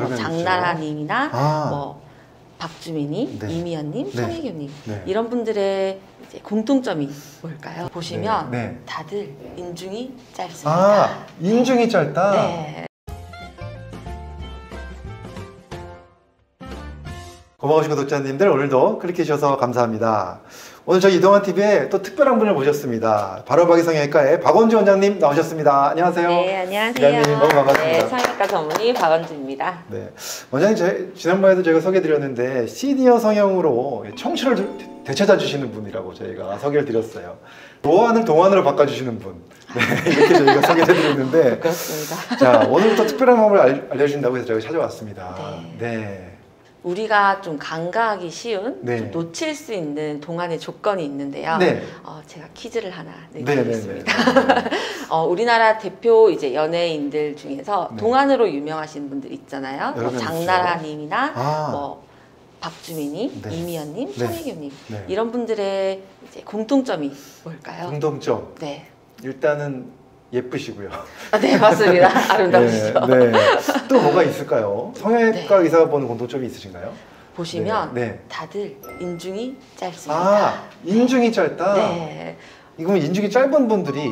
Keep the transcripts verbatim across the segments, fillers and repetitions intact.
뭐 장나라님이나 아. 뭐 박주민님, 네. 이미연님, 네. 송혜교님 네. 이런 분들의 이제 공통점이 뭘까요? 보시면 네. 네. 다들 인중이 짧습니다. 아, 인중이 짧다? 네. 고마우신 구독자님들 오늘도 클릭해 주셔서 감사합니다. 오늘 저희 이동환티비에 또 특별한 분을 모셨습니다. 바로박이 성형외과의 박원주 원장님 나오셨습니다. 안녕하세요. 네, 안녕하세요. 원장님 너무 반갑습니다. 네, 성형외과 전문의 박원주입니다. 네, 원장님 제, 지난번에도 제가 소개해드렸는데 시니어 성형으로 청춘을 되찾아주시는 분이라고 저희가 소개를 드렸어요. 노안을 동안으로 바꿔주시는 분. 네, 이렇게 저희가 소개해드렸는데 그렇습니다. 자, 오늘 또 특별한 방법을 알, 알려주신다고 해서 저희가 찾아왔습니다. 네. 네. 우리가 좀 간과하기 쉬운, 네. 좀 놓칠 수 있는 동안의 조건이 있는데요. 네. 어, 제가 퀴즈를 하나 네, 내드리겠습니다. 네, 네. 어, 우리나라 대표 이제 연예인들 중에서 네. 동안으로 유명하신 분들 있잖아요. 뭐 여러 명 장나라님이나 아. 뭐 박주민님, 네. 이미연님, 네. 송혜교님 네. 이런 분들의 이제 공통점이 뭘까요? 공통점. 네. 일단은 예쁘시고요. 아, 네, 맞습니다. 아름다우시죠. 네, 네. 또 뭐가 있을까요? 성형외과 네. 의사가 보는 공통점이 있으신가요? 보시면 네. 네. 다들 인중이 짧습니다. 아, 인중이 짧다? 네. 이거면 인중이 짧은 분들이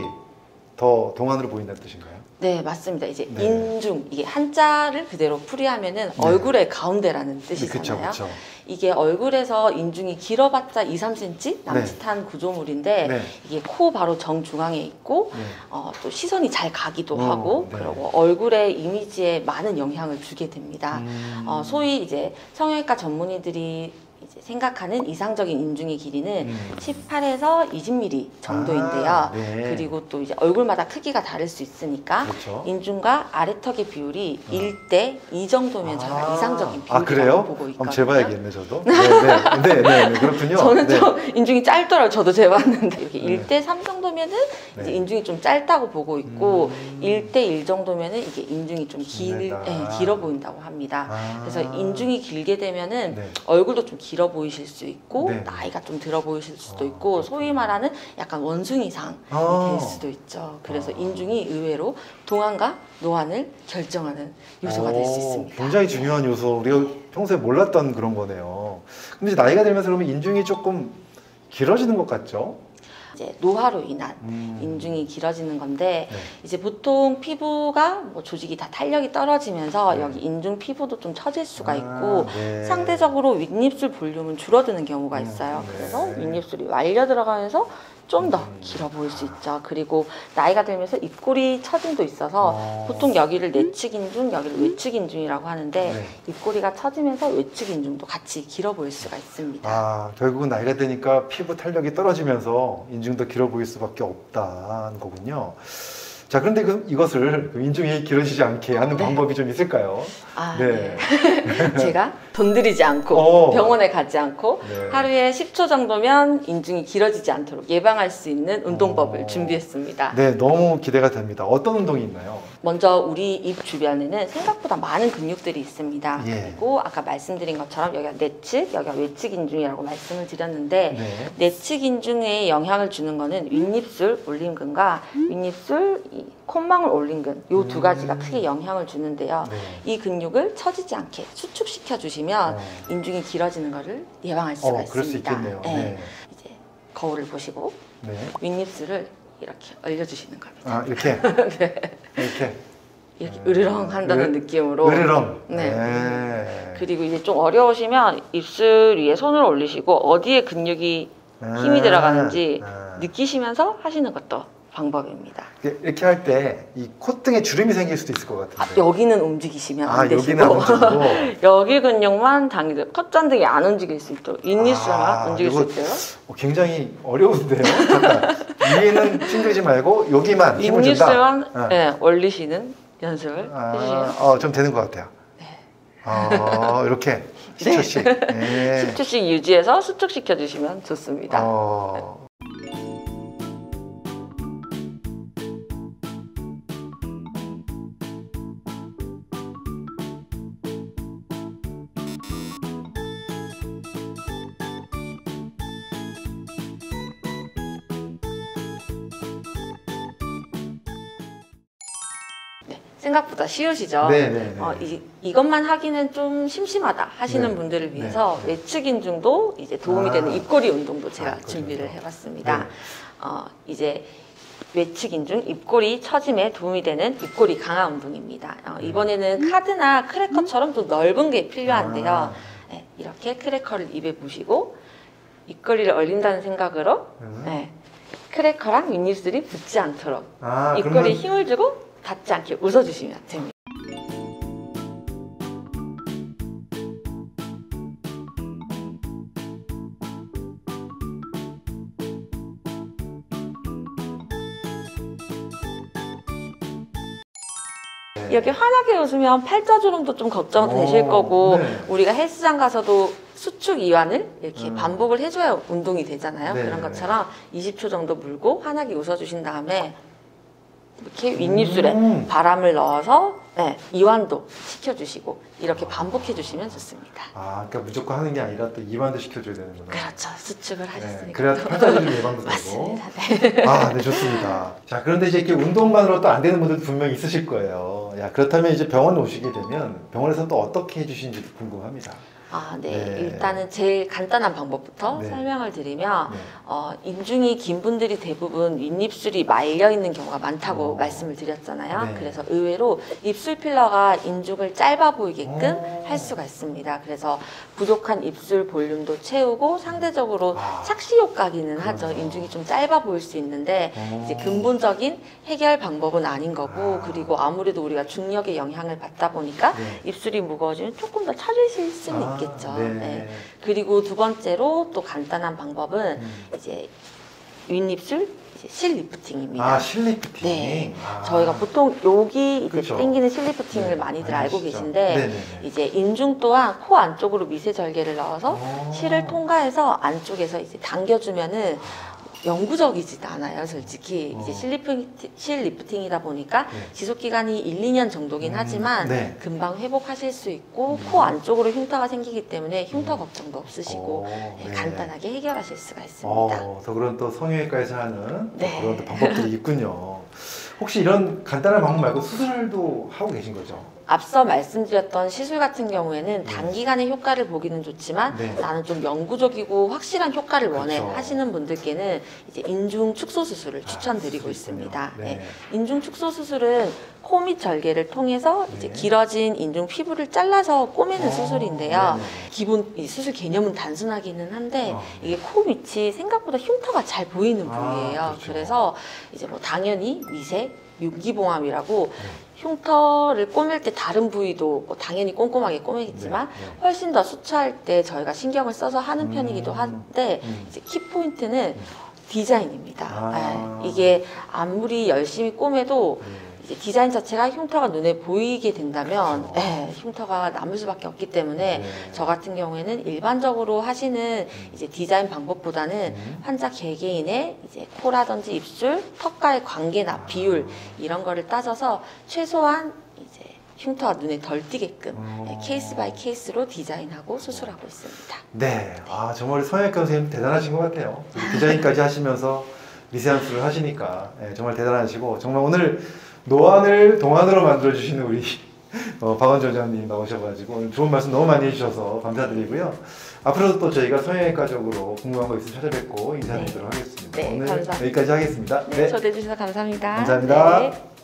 더 동안으로 보인다는 뜻인가요? 네, 맞습니다. 이제 네. 인중, 이게 한자를 그대로 풀이하면은 네. 얼굴의 가운데라는 뜻이잖아요. 그쵸, 그쵸. 이게 얼굴에서 인중이 길어봤자 이, 삼 센티미터 남짓한 구조물인데 네. 이게 코 바로 정중앙에 있고 네. 어, 또 시선이 잘 가기도 어, 하고 네. 그리고 얼굴의 이미지에 많은 영향을 주게 됩니다. 음. 어, 소위 이제 성형외과 전문의들이 이제 생각하는 이상적인 인중의 길이는 음. 십팔에서 이십 밀리미터 정도인데요. 아, 네. 그리고 또 이제 얼굴마다 크기가 다를 수 있으니까 그렇죠. 인중과 아래턱의 비율이 어. 일 대 이 정도면 저희가 아. 이상적인 아, 비율이라고 그래요? 보고 있거든요. 한번 재봐야겠네, 저도. 네, 네, 네, 네, 네, 그렇군요. 저는 네. 좀 인중이 짧더라고요. 저도 재봤는데 이렇게 네. 일 대 삼 정도면은 네. 이제 인중이 좀 짧다고 보고 있고 음. 일 대 일 정도면은 이게 인중이 좀 길, 길다. 예, 길어 보인다고 합니다. 아. 그래서 인중이 길게 되면은 네. 얼굴도 좀 길어 보이실 수 있고 네. 나이가 좀 들어 보이실 수도 아, 있고 소위 말하는 약간 원숭이상이 아. 될 수도 있죠. 그래서 아. 인중이 의외로 동안과 노안을 결정하는 요소가 될 수 오, 있습니다. 굉장히 중요한 요소. 우리가 평소에 몰랐던 그런 거네요. 근데 이제 나이가 들면서 그러면 인중이 조금 길어지는 것 같죠? 이제 노화로 인한 음. 인중이 길어지는 건데 네. 이제 보통 피부가 뭐 조직이 다 탄력이 떨어지면서 네. 여기 인중 피부도 좀 처질 수가 아, 있고 네. 상대적으로 윗입술 볼륨은 줄어드는 경우가 음, 있어요. 네. 그래서 윗입술이 말려 들어가면서 좀 더 음. 길어 보일 수 있죠. 그리고 나이가 들면서 입꼬리 처짐도 있어서 어. 보통 여기를 내측 인중, 여기를 외측 인중이라고 하는데 네. 입꼬리가 처지면서 외측 인중도 같이 길어 보일 수가 있습니다. 아, 결국은 나이가 드니까 피부 탄력이 떨어지면서 인중도 길어 보일 수밖에 없다는 거군요. 자, 그런데 그, 이것을 그 인중이 길어지지 않게 하는 네. 방법이 좀 있을까요? 아, 네. 네. 제가 돈 들이지 않고 어. 병원에 가지 않고 네. 하루에 십 초 정도면 인중이 길어지지 않도록 예방할 수 있는 운동법을 어. 준비했습니다. 네, 너무 기대가 됩니다. 어떤 운동이 있나요? 먼저 우리 입 주변에는 생각보다 많은 근육들이 있습니다. 예. 그리고 아까 말씀드린 것처럼 여기가 내측, 여기가 외측 인중이라고 말씀을 드렸는데 네. 내측 인중에 영향을 주는 거는 윗입술 올림근과 윗입술 이 콧망울 올림근 이 두 음. 가지가 크게 영향을 주는데요. 네. 이 근육을 처지지 않게 수축시켜 주시면 어. 인중이 길어지는 것을 예방할 수가 어, 있습니다. 그럴 수 있겠네요. 네. 네. 이제 거울을 보시고 네. 윗입술을 이렇게 얼려주시는 겁니다. 아, 이렇게. 네. 이렇게. 이렇게 음. 으르렁 한다는 으- 느낌으로. 으르렁. 네. 네. 그리고 이제 좀 어려우시면 입술 위에 손을 올리시고 어디에 근육이 힘이 아, 들어가는지 아. 느끼시면서 하시는 것도 방법입니다. 이렇게 할 때 이 콧등에 주름이 생길 수도 있을 것 아, 같은데. 여기는 움직이시면 안 아, 되시고 여기는 안 움직이고. 여기 근육만 당기고 콧잔등이 안 움직일 수 있도록 윗입술만 아, 움직일 수 이거 있도록 어, 굉장히 어려운데요. 잠깐. 위에는 힘들지 말고 여기만 힘을 준다. 윗입술만 어. 네, 올리시는 연습을 아, 해주시면 어, 좀 되는 것 같아요. 어, 이렇게 십 초씩. 네. 십 초씩 유지해서 수축시켜 주시면 좋습니다. 어, 생각보다 쉬우시죠? 네, 네, 네. 어, 이, 이것만 하기는 좀 심심하다 하시는 네. 분들을 위해서 네. 외측 인중도 이제 도움이 아. 되는 입꼬리 운동도 제가 아, 준비를 그렇죠. 해봤습니다. 네. 어, 이제 외측 인중 입꼬리 처짐에 도움이 되는 입꼬리 강화 운동입니다. 어, 이번에는 카드나 크래커처럼 좀 넓은 게 필요한데요. 아. 네, 이렇게 크래커를 입에 무시고 입꼬리를 얼린다는 생각으로 음. 네, 크래커랑 윗입술이 붙지 않도록 아, 입꼬리에 그러면 힘을 주고 닿지 않게 웃어주시면 됩니다. 네. 이렇게 환하게 웃으면 팔자주름도 좀 걱정되실 오, 거고 네. 우리가 헬스장 가서도 수축 이완을 이렇게 음. 반복을 해줘야 운동이 되잖아요. 네, 그런 네, 것처럼 이십 초 정도 물고 환하게 웃어주신 다음에 이렇게 윗입술에 음. 바람을 넣어서 네, 이완도 시켜주시고 이렇게 반복해주시면 좋습니다. 아, 그러니까 무조건 하는 게 아니라 또 이완도 시켜줘야 되는구나. 그렇죠. 수축을 네, 하셨으니까. 그래야 팔자주름 예방도 되고. 맞습니다. 네. 아, 네, 좋습니다. 자, 그런데 이제 이렇게 운동만으로 또 안 되는 분들도 분명히 있으실 거예요. 야, 그렇다면 이제 병원 오시게 되면 병원에서 또 어떻게 해주시는지도 궁금합니다. 아, 네. 네. 일단은 제일 간단한 방법부터 네. 설명을 드리면 네. 어, 인중이 긴 분들이 대부분 윗입술이 말려 있는 경우가 많다고 어. 말씀을 드렸잖아요. 네. 그래서 의외로 입술 필러가 인중을 짧아 보이게끔 어. 할 수가 있습니다. 그래서 부족한 입술 볼륨도 채우고 상대적으로 아. 착시 효과기는 하죠. 그럼요. 인중이 좀 짧아 보일 수 있는데 어. 이제 근본적인 해결 방법은 아닌 거고 아. 그리고 아무래도 우리가 중력의 영향을 받다 보니까 네. 입술이 무거워지면 조금 더 처지실 수는 아, 있겠죠. 네. 네. 그리고 두 번째로 또 간단한 방법은 음. 이제 윗입술 이제 실 리프팅입니다. 아, 실리프팅. 네. 아. 저희가 보통 여기 이제 그쵸. 당기는 실 리프팅을 네, 많이들 많이 알고 하시죠. 계신데 네네네. 이제 인중 또한 코 안쪽으로 미세 절개를 넣어서 오. 실을 통과해서 안쪽에서 이제 당겨주면은 영구적이지도 않아요, 솔직히. 어. 이제 실 리프팅, 실 리프팅이다 보니까 네. 지속 기간이 일, 이 년 정도긴 음, 하지만 네. 금방 회복하실 수 있고 음. 코 안쪽으로 흉터가 생기기 때문에 흉터 걱정도 없으시고 오, 네, 네. 간단하게 해결하실 수가 있습니다. 어, 더 그런 또 성형외과에서 하는 또 네. 그런 또 방법들이 있군요. 혹시 이런 간단한 방법 말고 수술도 하고 계신 거죠? 앞서 말씀드렸던 시술 같은 경우에는 네. 단기간의 효과를 보기는 좋지만 네. 나는 좀 영구적이고 확실한 효과를 원해 그렇죠. 하시는 분들께는 이제 인중 축소 수술을 아, 추천드리고 그럴 수 있습니다. 있군요. 네. 네. 인중 축소 수술은 코 밑 절개를 통해서 이제 네. 길어진 인중 피부를 잘라서 꼬매는 어, 수술인데요. 네네. 기본 이 수술 개념은 단순하기는 한데 어. 이게 코 밑이 생각보다 흉터가 잘 보이는 아, 부위예요. 그렇죠. 그래서 이제 뭐 당연히 미세 윤기봉합이라고 네. 흉터를 꼬맬 때 다른 부위도 뭐 당연히 꼼꼼하게 꼬매겠지만 네, 네. 훨씬 더 수차할 때 저희가 신경을 써서 하는 음. 편이기도 한데 음. 이제 키포인트는 음. 디자인입니다. 아. 네, 이게 아무리 열심히 꼬매도 네. 이제 디자인 자체가 흉터가 눈에 보이게 된다면 그렇죠. 네, 흉터가 남을 수밖에 없기 때문에 네. 저 같은 경우에는 일반적으로 하시는 이제 디자인 방법보다는 음. 환자 개개인의 이제 코라든지 입술, 턱과의 관계나 비율 이런 거를 따져서 최소한 이제 흉터가 눈에 덜 띄게끔 어. 네, 케이스 바이 케이스로 디자인하고 수술하고 있습니다. 네, 아 정말 성형외과 선생님 대단하신 것 같아요. 디자인까지 하시면서 미세한 수술을 하시니까 네, 정말 대단하시고 정말 오늘 노안을 동안으로 만들어 주시는 우리 어, 박원조 원장님 나오셔가지고 오늘 좋은 말씀 너무 많이 해주셔서 감사드리고요. 앞으로도 또 저희가 성형외과적으로 궁금한 거 있으면 찾아뵙고 인사드리도록 하겠습니다. 네, 오늘 감사합니다. 여기까지 하겠습니다. 네, 초대해 주셔서 감사합니다. 감사합니다. 네.